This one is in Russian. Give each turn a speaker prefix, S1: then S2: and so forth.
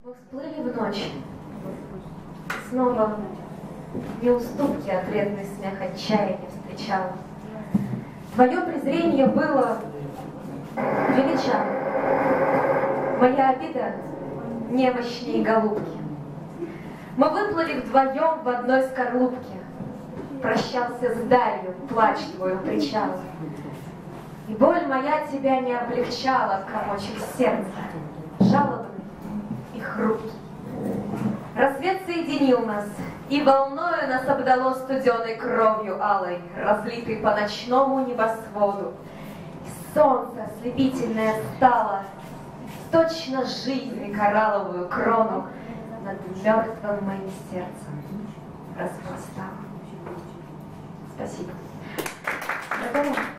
S1: Мы всплыли в ночь. Снова неуступки, ответный смех отчаяния встречала. Твое презрение было величаво. Моя обида немощней голубки. Мы выплыли вдвоем в одной скорлупке. Прощался с далью плач твой у причала. И боль моя тебя не облегчала, комочек сердца, жалобный и хрупкий. Рассвет соединил нас, и волною нас обдало студеной кровью алой, разлитой по ночному небосводу. И солнце ослепительное стало, точно жизнь коралловую крону над мертвым моим сердцем распластало. Спасибо. Готово?